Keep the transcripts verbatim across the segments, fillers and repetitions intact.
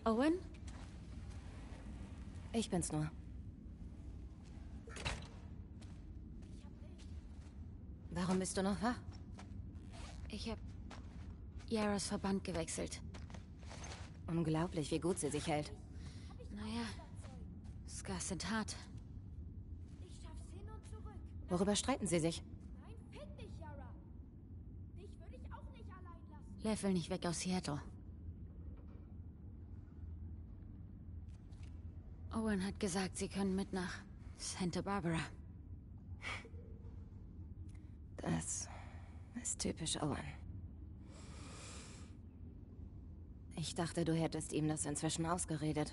Owen? Ich bin's nur. Warum bist du noch wach? Ich hab Yaras Verband gewechselt. Unglaublich, wie gut sie sich hält. Naja, Scars sind hart. Ich schaff's hin und zurück. Worüber streiten sie sich? Nein, find dich, Yara. Dich würde ich auch nicht allein lassen. Lev will nicht weg aus Seattle. Owen hat gesagt, sie können mit nach Santa Barbara. Das ist typisch Owen. Ich dachte, du hättest ihm das inzwischen ausgeredet.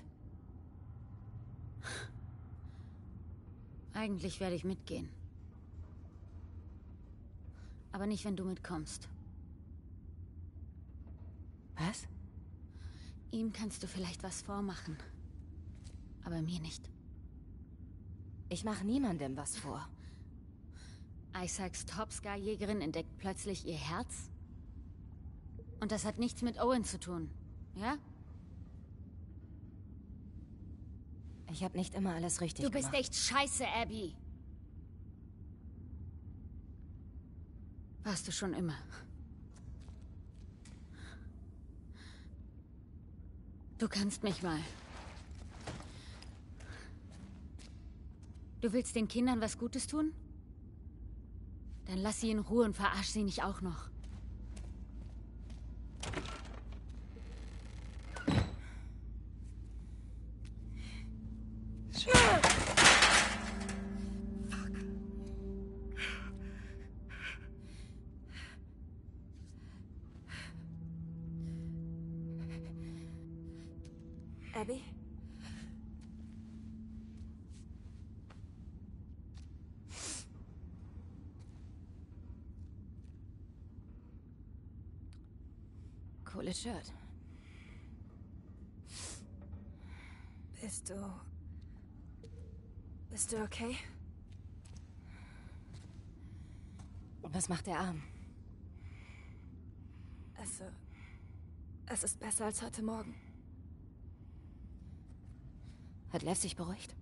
Eigentlich werde ich mitgehen. Aber nicht, wenn du mitkommst. Was? Ihm kannst du vielleicht was vormachen. Aber mir nicht. Ich mache niemandem was vor. Isaacs Topscar-Jägerin entdeckt plötzlich ihr Herz? Und das hat nichts mit Owen zu tun, ja? Ich habe nicht immer alles richtig Du bist gemacht. echt scheiße, Abby. Warst du schon immer. Du kannst mich mal. Du willst den Kindern was Gutes tun? Dann lass sie in Ruhe und verarsch sie nicht auch noch. Abby? Cooles Shirt. Bist du... Bist du okay? Was macht der Arm? Also... Es ist besser als heute Morgen. Hat Lev sich beruhigt?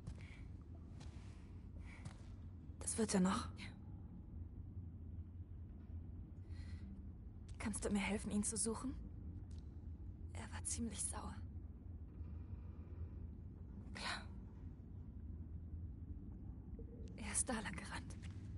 Das wird er noch. Kannst du mir helfen, ihn zu suchen? Er war ziemlich sauer. Klar. Er ist da lang gerannt.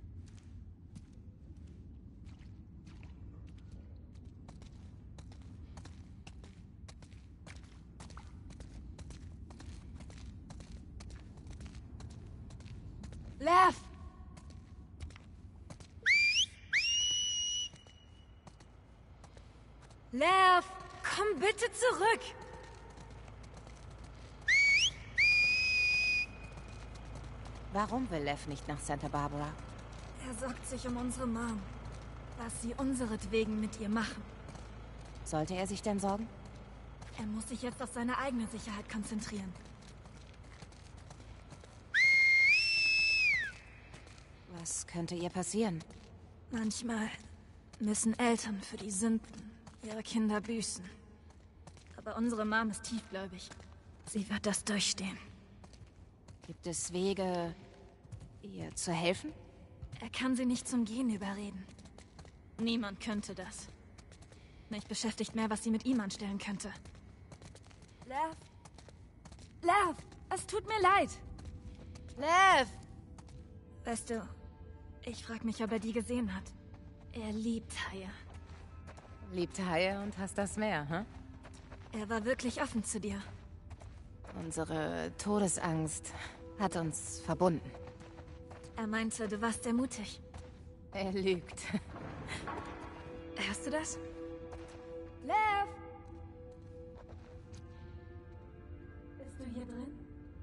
Lev! Lev! Komm bitte zurück! Warum will Lev nicht nach Santa Barbara? Er sorgt sich um unsere Mom. Was sie unseretwegen mit ihr machen. Sollte er sich denn sorgen? Er muss sich jetzt auf seine eigene Sicherheit konzentrieren. Was könnte ihr passieren? Manchmal müssen Eltern für die Sünden ihrer Kinder büßen. Aber unsere Mom ist tiefgläubig. Sie wird das durchstehen. Gibt es Wege, ihr zu helfen? Er kann sie nicht zum Gehen überreden. Niemand könnte das. Mich beschäftigt mehr, was sie mit ihm anstellen könnte. Lev! Lev! Es tut mir leid! Lev! Weißt du, ich frag mich, ob er die gesehen hat. Er liebt Haie. Liebt Haie und hasst das Meer, hm? Er war wirklich offen zu dir. Unsere Todesangst hat uns verbunden. Er meinte, du warst sehr mutig. Er lügt. Hörst du das? Lev! Bist du hier drin?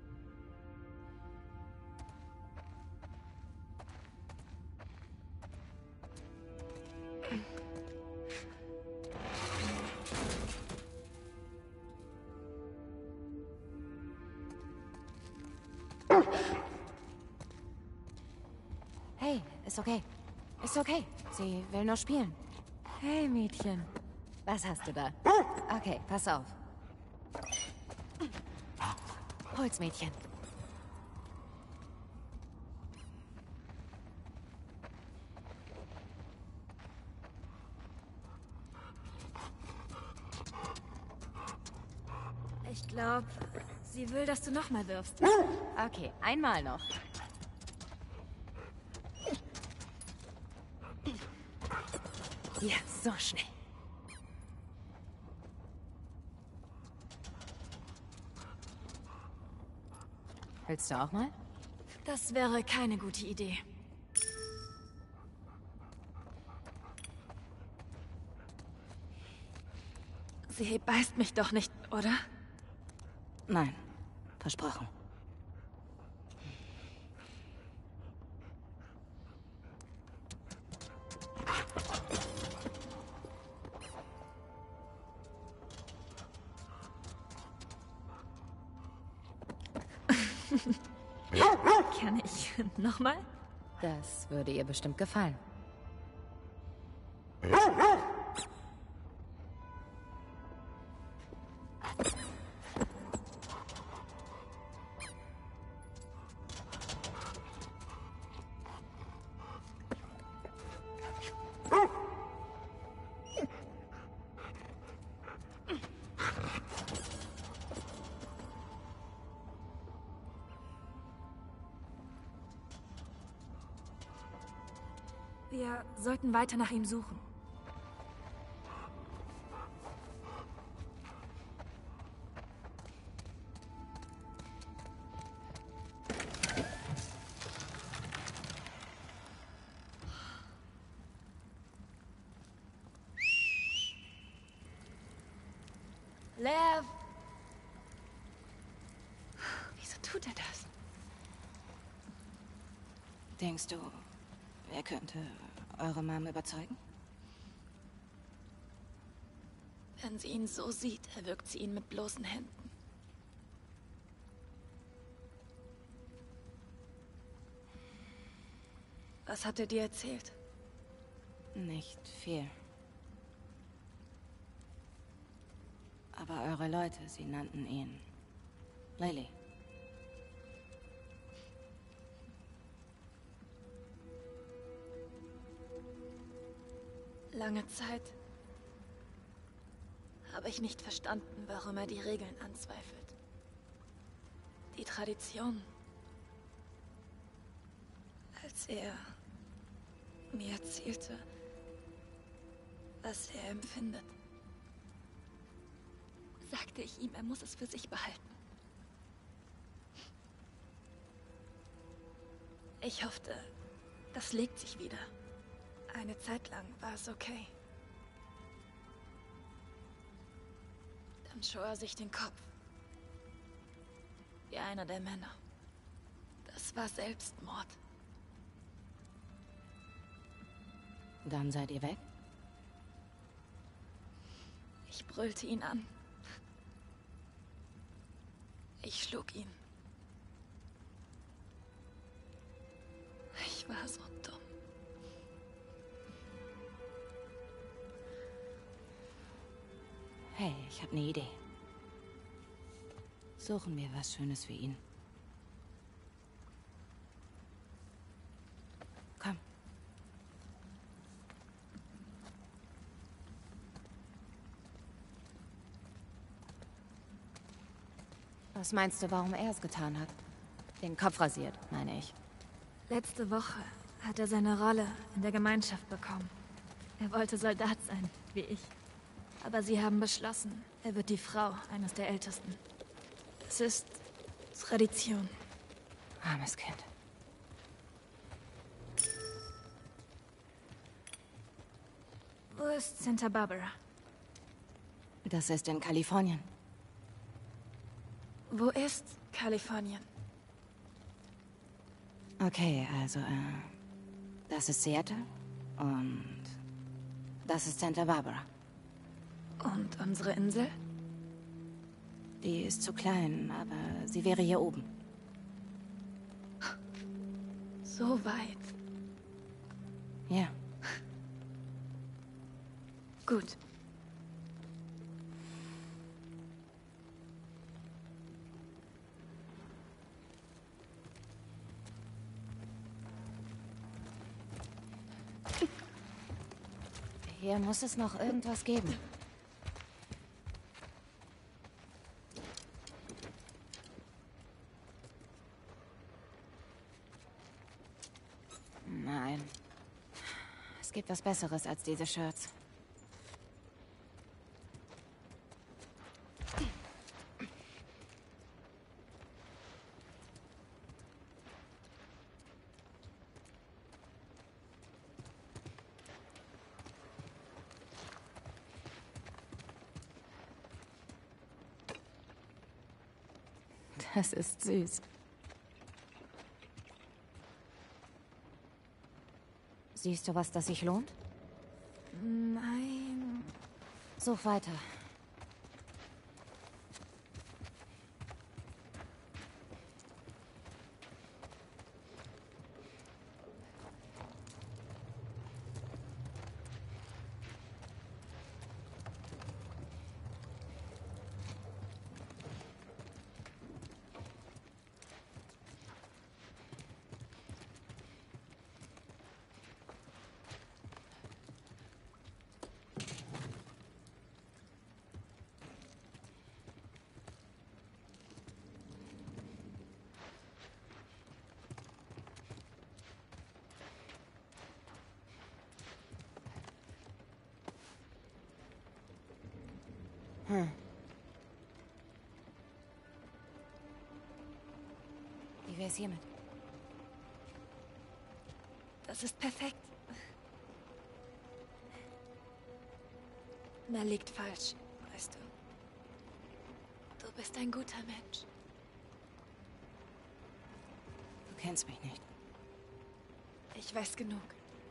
Hey, ist okay. Ist okay. Sie will nur spielen. Hey, Mädchen. Was hast du da? Okay, pass auf. Holzmädchen. Ich glaube, sie will, dass du nochmal wirfst. Okay, einmal noch. Ja, so schnell. Willst du auch mal? Das wäre keine gute Idee. Sie beißt mich doch nicht, oder? Nein, versprochen. Kann ich nochmal? Das würde ihr bestimmt gefallen. Wir sollten weiter nach ihm suchen. Lev! Wieso tut er das? Denkst du, er könnte eure Mom überzeugen? Wenn sie ihn so sieht, erwürgt sie ihn mit bloßen Händen. Was hat er dir erzählt? Nicht viel. Aber eure Leute, sie nannten ihn Lily. Lange Zeit habe ich nicht verstanden, warum er die Regeln anzweifelt. Die Tradition. Als er mir erzählte, was er empfindet, sagte ich ihm, er muss es für sich behalten. Ich hoffte, das legt sich wieder. Eine Zeit lang war es okay. Dann schor er sich den Kopf. Wie einer der Männer. Das war Selbstmord. Dann seid ihr weg? Ich brüllte ihn an. Ich schlug ihn. Ich war so dumm. Hey, ich habe eine Idee. Suchen wir was Schönes für ihn. Komm. Was meinst du, warum er es getan hat? Den Kopf rasiert, meine ich. Letzte Woche hat er seine Rolle in der Gemeinschaft bekommen. Er wollte Soldat sein, wie ich. Aber sie haben beschlossen, er wird die Frau eines der Ältesten. Es ist Tradition. Armes Kind. Wo ist Santa Barbara? Das ist in Kalifornien. Wo ist Kalifornien? Okay, also, äh, das ist Seattle und das ist Santa Barbara. Und unsere Insel? Die ist zu klein, aber sie wäre hier oben. So weit. Ja. Gut. Hier muss es noch irgendwas geben. Nein. Es gibt was Besseres als diese Shirts. Das ist süß. Siehst du was, das sich lohnt? Nein. Such weiter. Hm. Wie wär's hiermit? Das ist perfekt. Mel liegt falsch, weißt du. Du bist ein guter Mensch. Du kennst mich nicht. Ich weiß genug.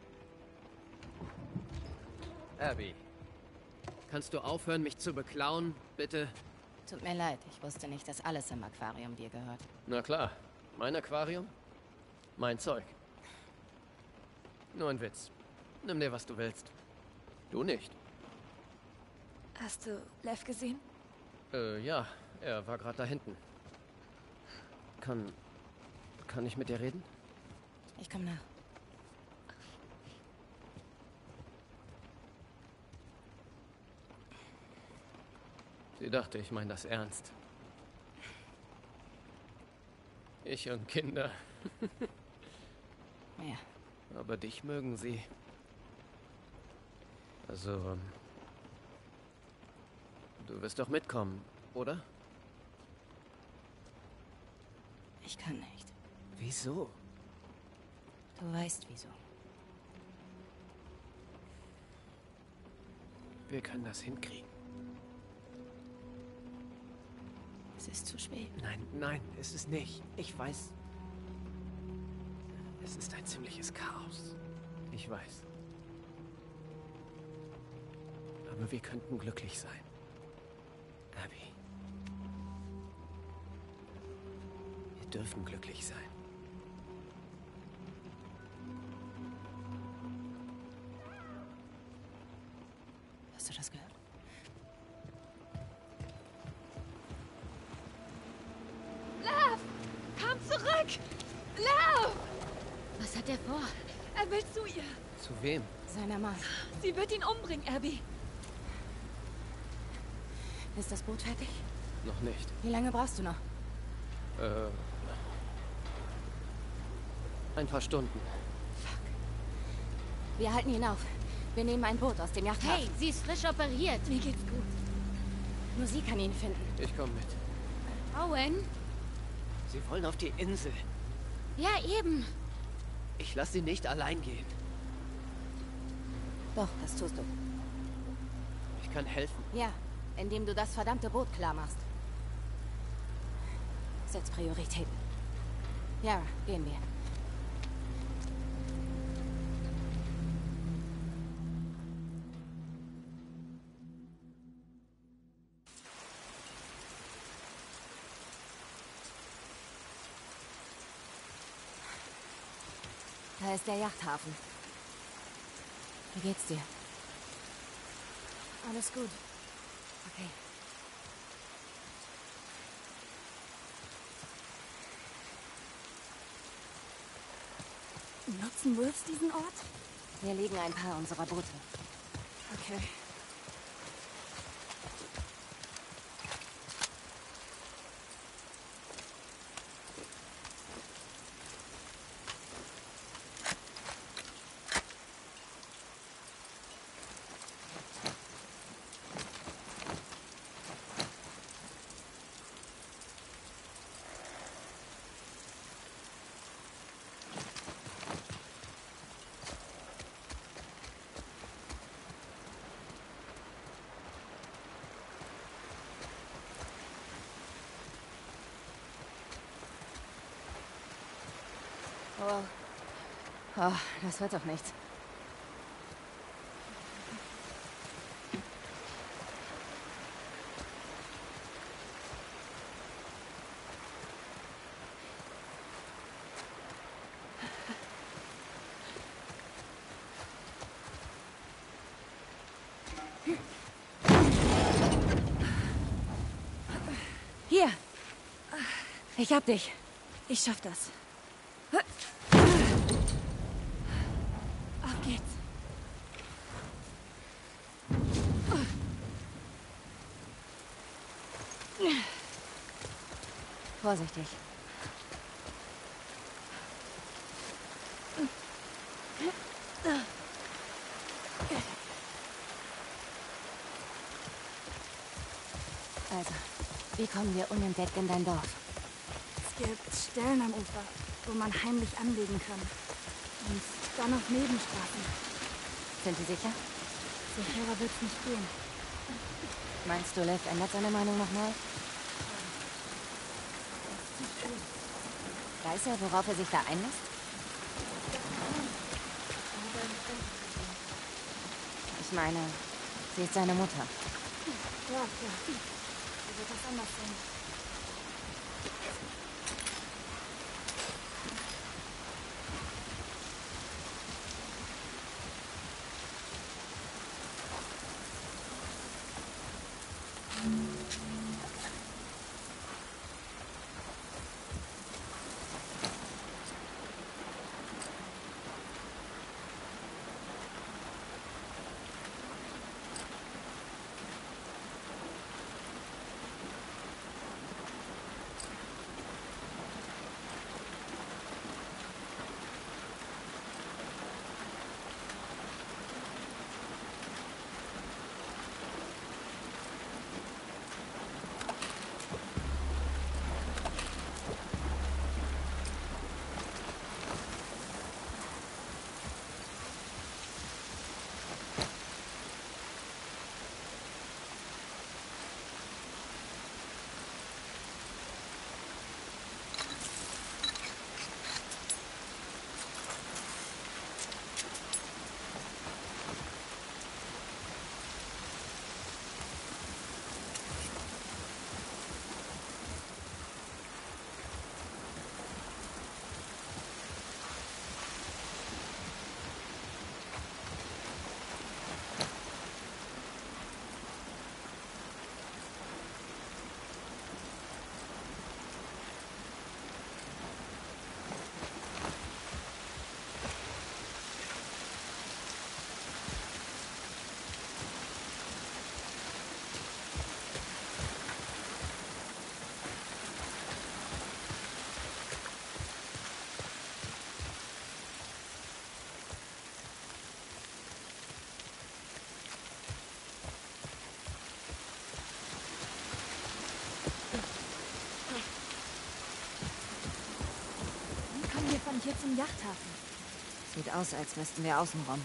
Abby, kannst du aufhören, mich zu beklauen, bitte? Tut mir leid, ich wusste nicht, dass alles im Aquarium dir gehört. Na klar, mein Aquarium, mein Zeug. Nur ein Witz. Nimm dir, was du willst. Du nicht. Hast du Lev gesehen? Äh, ja, er war gerade da hinten. Kann... kann ich mit dir reden? Ich komm nach. Sie dachte, ich meine das ernst. Ich und Kinder. Ja. Aber dich mögen sie. Also... ähm, Du wirst doch mitkommen, oder? Ich kann nicht. Wieso? Du weißt wieso. Wir können das hinkriegen. Es ist zu spät. Nein, nein, ist es nicht. Ich weiß. Es ist ein ziemliches Chaos. Ich weiß. Aber wir könnten glücklich sein. Abby. Wir dürfen glücklich sein. Hast du das gehört? Lev! Komm zurück! Lev! Was hat er vor? Er will zu ihr. Zu wem? Seiner Mann. Sie wird ihn umbringen, Abby. Ist das Boot fertig? Noch nicht. Wie lange brauchst du noch? Äh. Ein paar Stunden. Wir halten ihn auf. Wir nehmen ein Boot aus dem Yachthafen. Hey, sie ist frisch operiert. Mir geht's gut. Nur sie kann ihn finden. Ich komme mit. Owen? Sie wollen auf die Insel. Ja, eben. Ich lasse sie nicht allein gehen. Doch, das tust du. Ich kann helfen. Ja, indem du das verdammte Boot klar machst. Setz Prioritäten. Yara, gehen wir. Da ist der Yachthafen. Wie geht's dir? Alles gut. Okay. Nutzen Wolves diesen Ort? Hier liegen ein paar unserer Boote. Okay. Oh. Oh, das wird doch nichts. Hier. Ich hab dich. Ich schaff das. Auf geht's. Vorsichtig. Also, wie kommen wir unentdeckt in dein Dorf? Es gibt Stellen am Ufer, wo man heimlich anlegen kann. Und dann noch Nebenstraßen. Sind Sie sicher? Sicherer wird's nicht gehen. Meinst du, Lev ändert seine Meinung nochmal? Weiß er, worauf er sich da einlässt? Ich meine, sie ist seine Mutter. Ja, klar. Wie wird das anders sein? Von hier zum Yachthafen. Sieht aus, als müssten wir außen rum.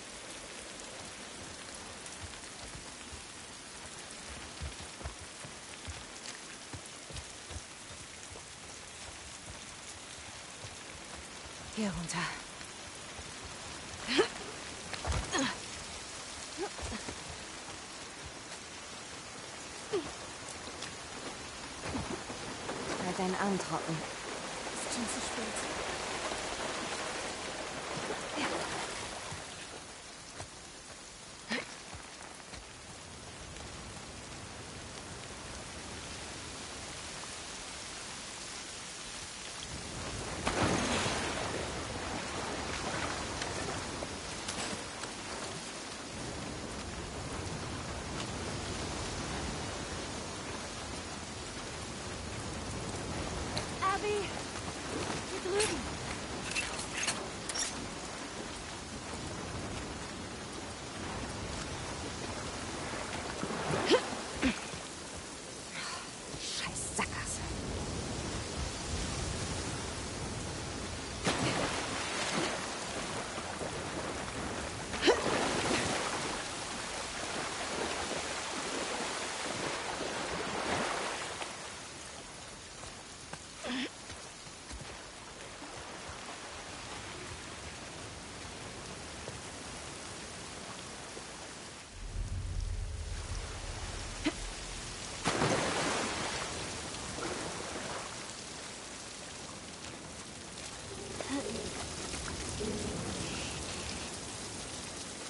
Hier runter. Halt deinen Arm trocken. Ist schon zu spät.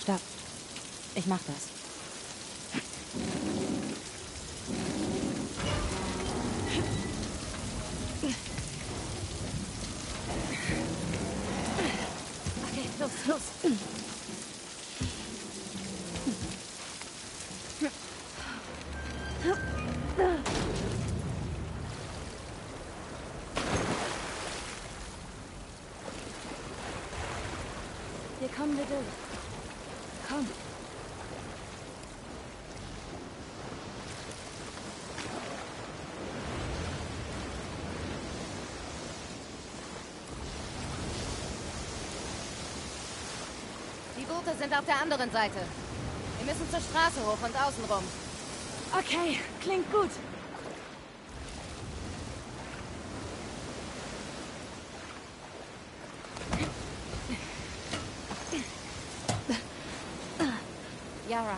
Stopp. Ich mach das. Okay, los, los. Hier kommen wir durch. Komm. Die Boote sind auf der anderen Seite. Wir müssen zur Straße hoch und außen rum. Okay, klingt gut. Yara.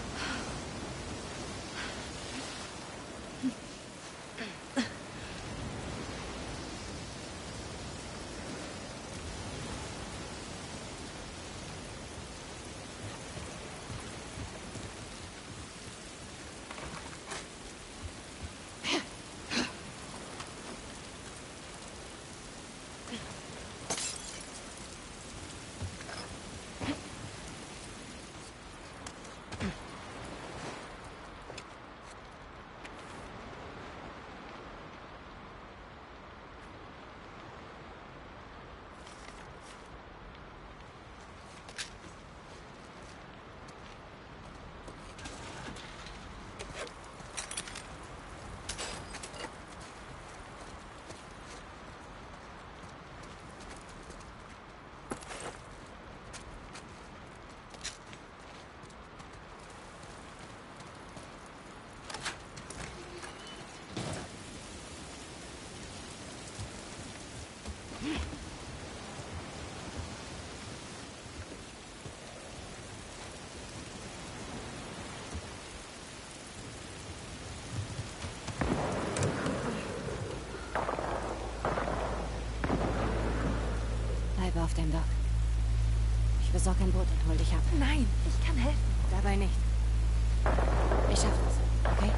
Bleibe auf dem Dock. Ich besorge ein Boot und hol dich ab. Nein, ich kann helfen. Dabei nicht. Ich schaff das, okay?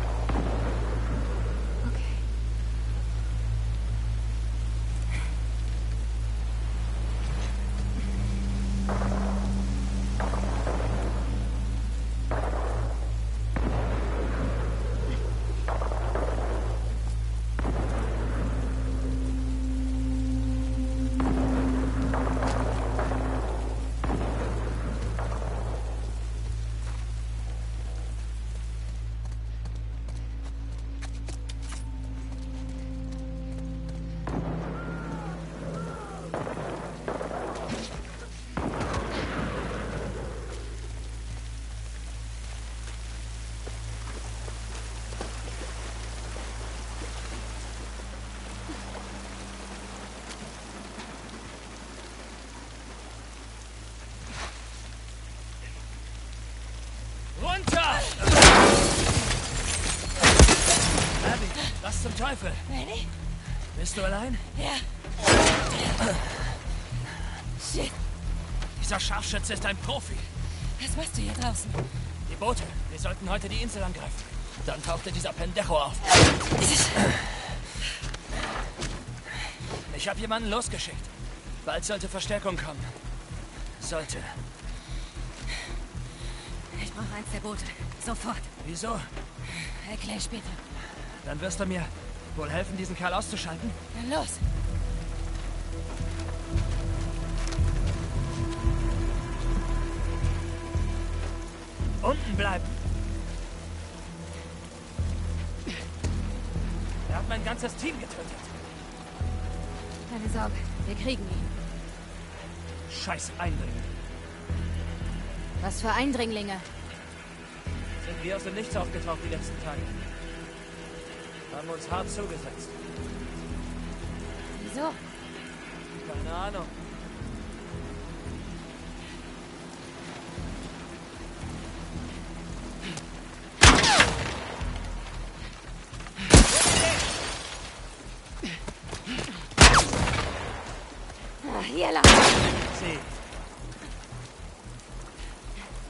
Okay. Runter! Abby, was zum Teufel? Ready? Bist du allein? Ja. Shit. Dieser Scharfschütze ist ein Profi. Was machst du hier draußen? Die Boote, wir sollten heute die Insel angreifen. Dann tauchte dieser Pendejo auf. Ich habe jemanden losgeschickt. Bald sollte Verstärkung kommen. Sollte. Ich brauche eins der Boote. Sofort. Wieso? Erklär später. Dann wirst du mir wohl helfen, diesen Kerl auszuschalten? Dann los. Unten bleiben. Er hat mein ganzes Team getötet. Keine Sorge, wir kriegen ihn. Scheiß Eindringling. Was für Eindringlinge. Sind wir aus dem Nichts aufgetaucht die letzten Tage. Haben uns hart zugesetzt. Wieso? Keine Ahnung. Ah, hier lang. Sie.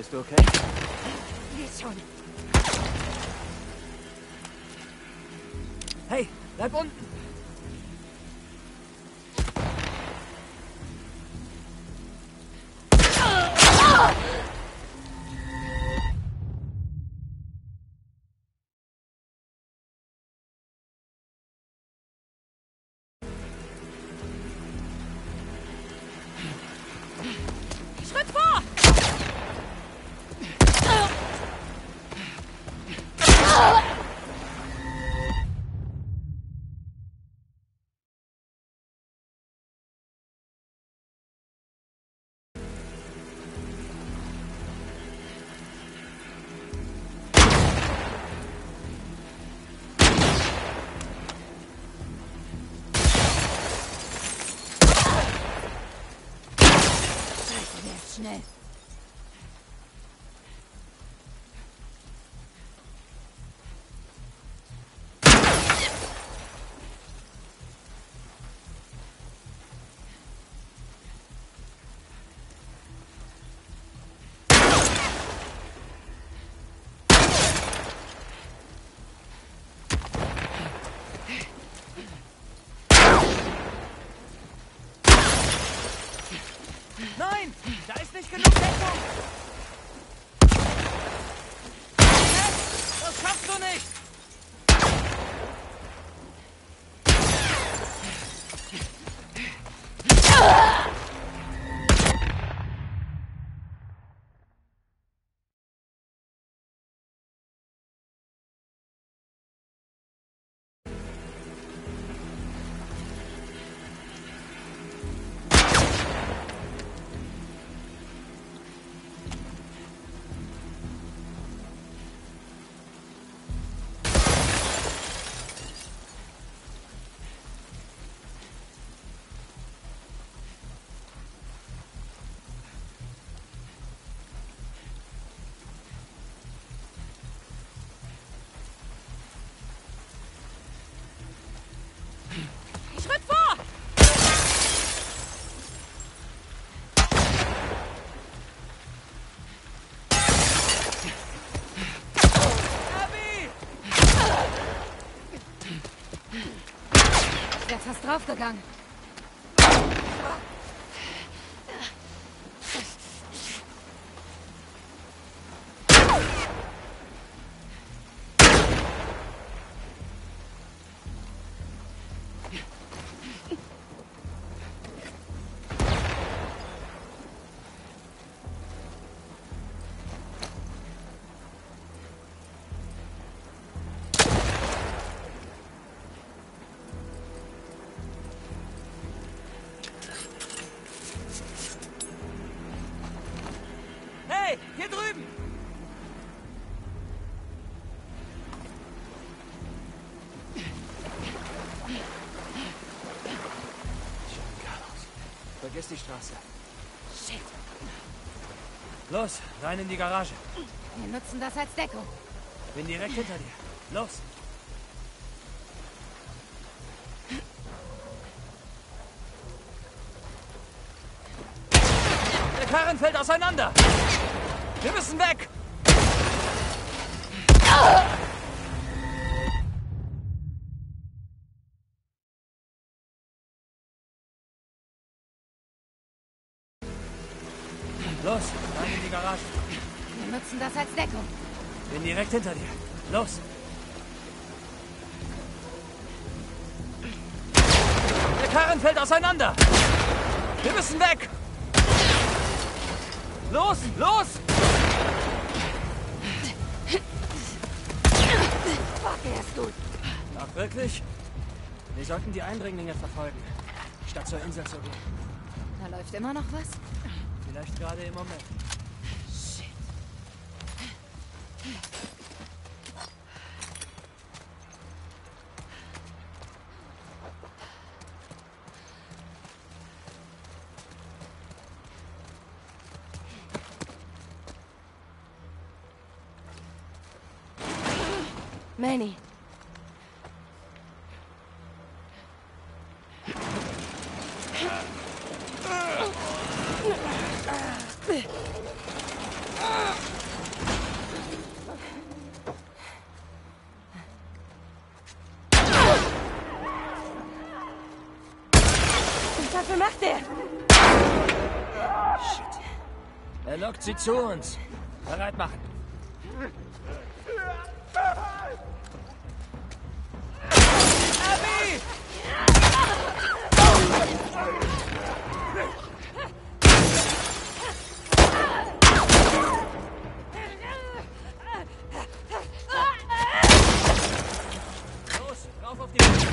Bist du okay? Geht schon. Hey, bleib unten! Schritt vor! Schnell. Nein! Da ist nicht genug Deckung! Das schaffst du nicht! Schritt vor! Abby! Ich wär fast draufgegangen. Hey, hier drüben! Vergiss die Straße. Shit. Los, rein in die Garage. Wir nutzen das als Deckung. Bin direkt hinter dir. Los! Der Karren fällt auseinander! Wir müssen weg! Los, rein in die Garage. Wir nutzen das als Deckung. Bin direkt hinter dir. Los! Der Karren fällt auseinander! Wir müssen weg! Los, los! Fuck, er ist gut. Ach, wirklich? Wir sollten die Eindringlinge verfolgen, statt zur Insel zu gehen. Da läuft immer noch was? Vielleicht gerade im Moment. Shit. Manny. macht er? Shit. Er lockt sie zu uns. Bereit machen. Abby! Los, rauf auf die Brücke.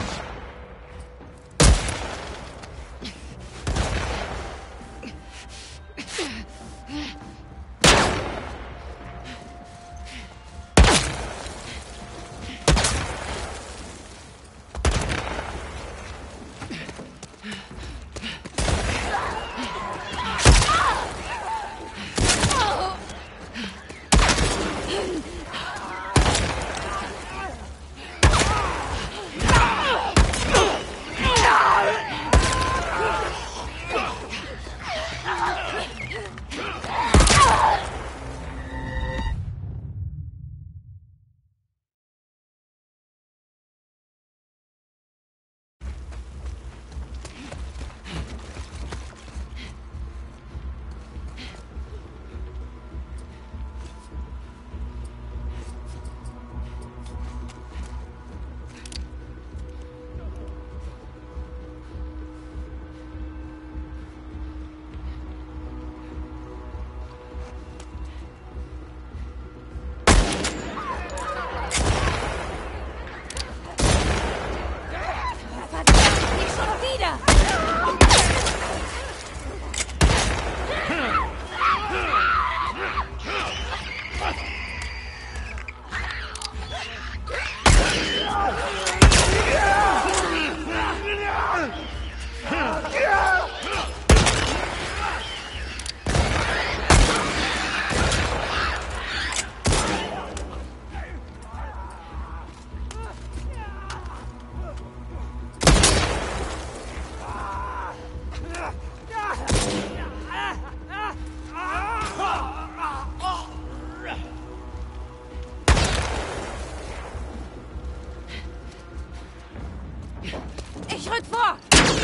Ich rück vor!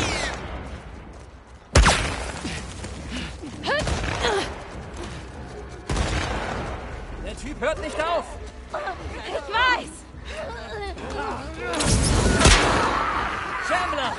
Der Typ hört nicht auf! Ich weiß! Chandler!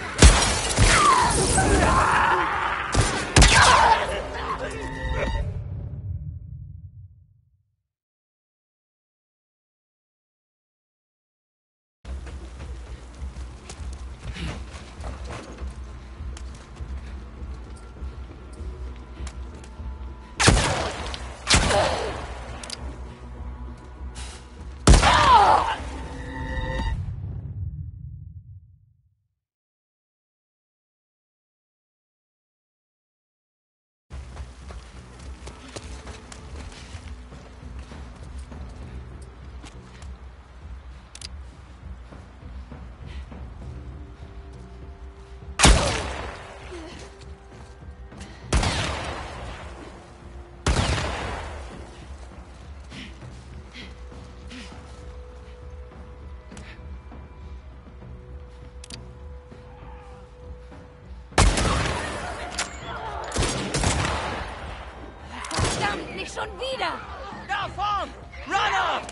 Nicht schon wieder! Da vorn! Runner!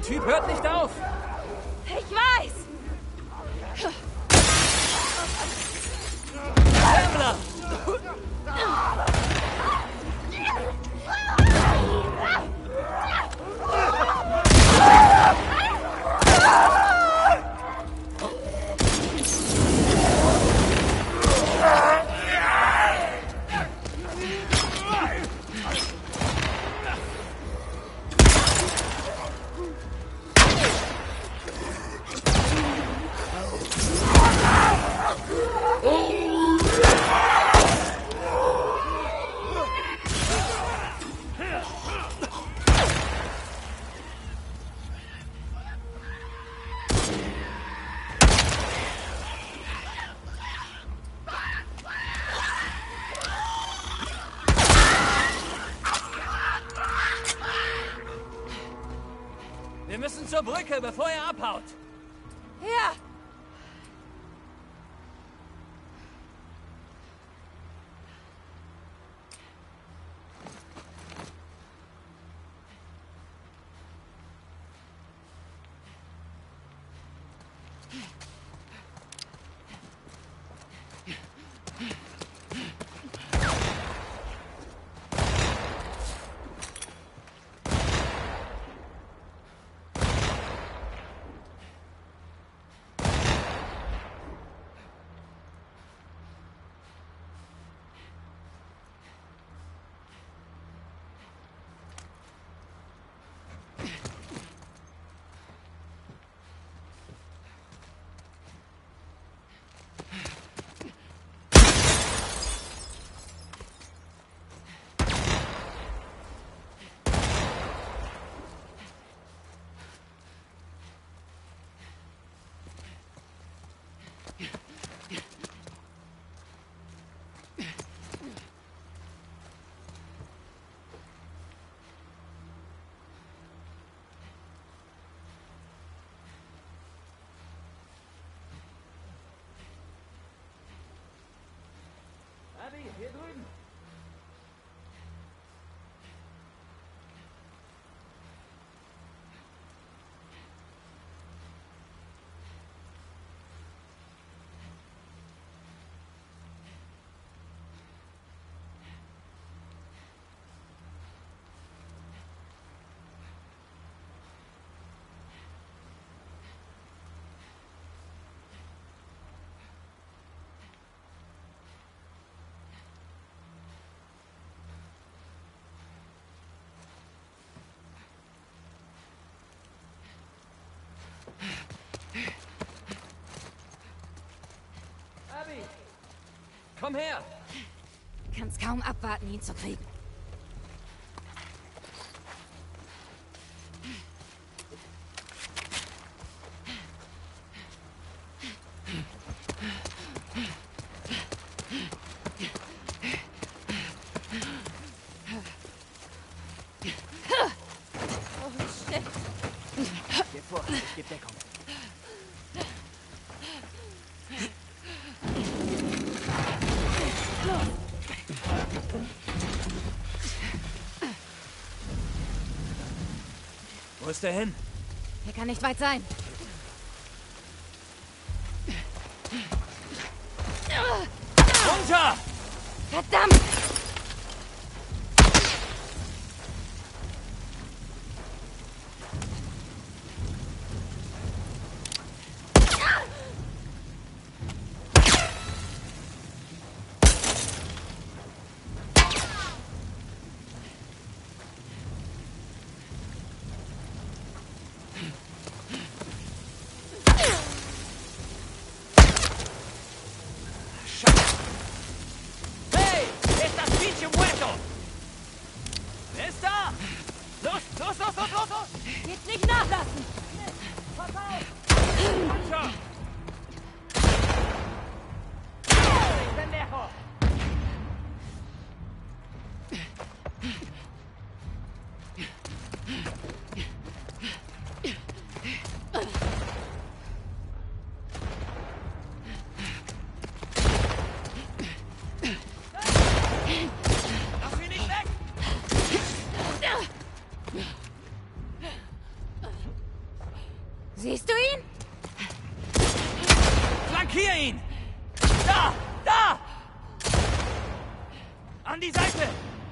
Typ hört nicht auf. Ich weiß! Sammler! Wir müssen zur Brücke, bevor er abhaut. Ja! Abby, hier drüben. Abby, komm her. Kann's kaum abwarten, ihn zu kriegen. Geh vor, ich gebe Deckung. Wo ist der hin? Er kann nicht weit sein. Runter! Verdammt! Hey! An die Seite!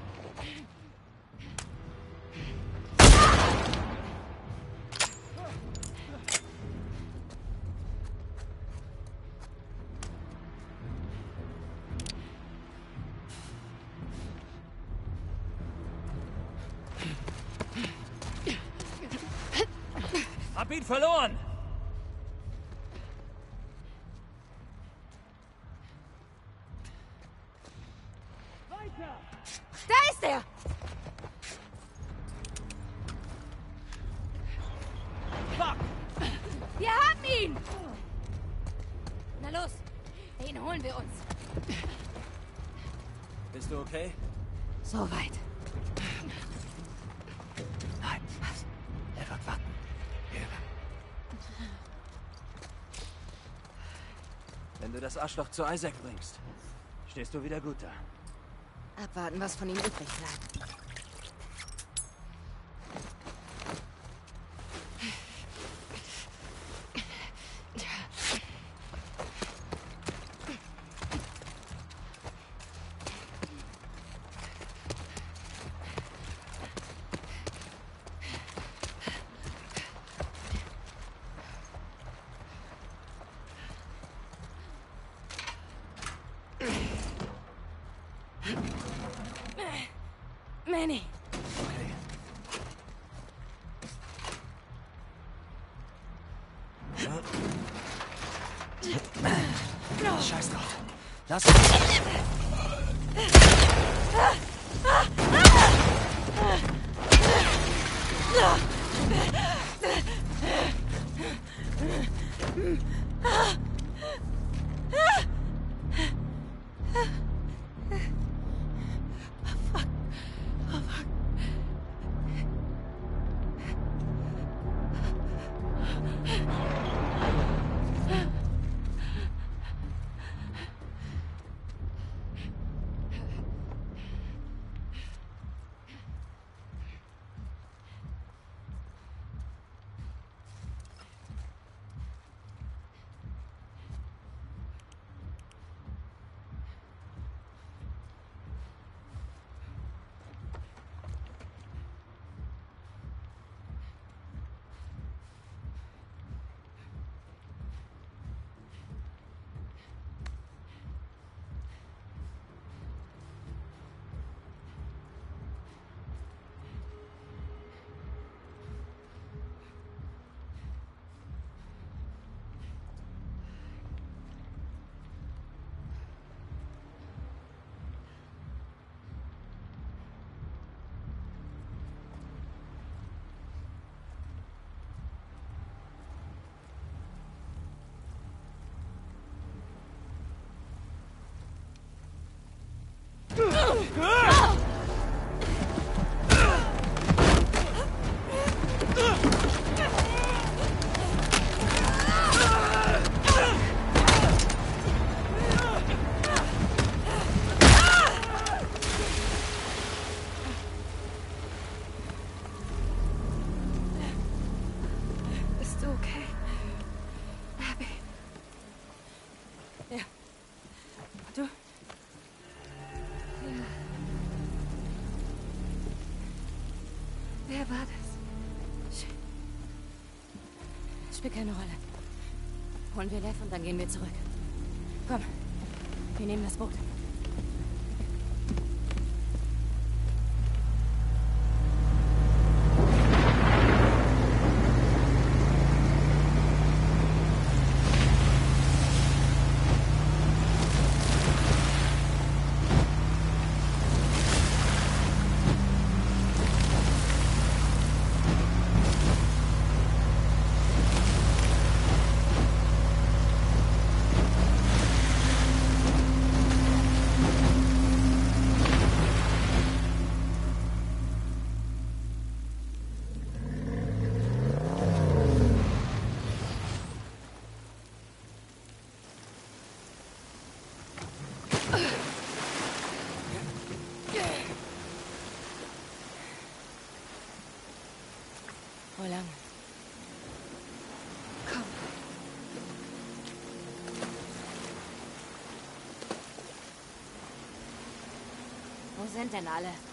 Hab ihn verloren! Da ist er! Fuck! Wir haben ihn! Na los, den holen wir uns. Bist du okay? Soweit. Nein, was? Er wird warten. Wenn du das Arschloch zu Isaac bringst, stehst du wieder gut da. Abwarten, was von ihm übrig bleibt. Manny. Okay. Scheiß drauf. Lass uns. Bist du okay? Abby. Ja. Du? Ja. Wer war das? Sch Spielt keine Rolle. Holen wir Lev und dann gehen wir zurück. Komm, wir nehmen das Boot. Wo lang? Komm. Wo sind denn alle?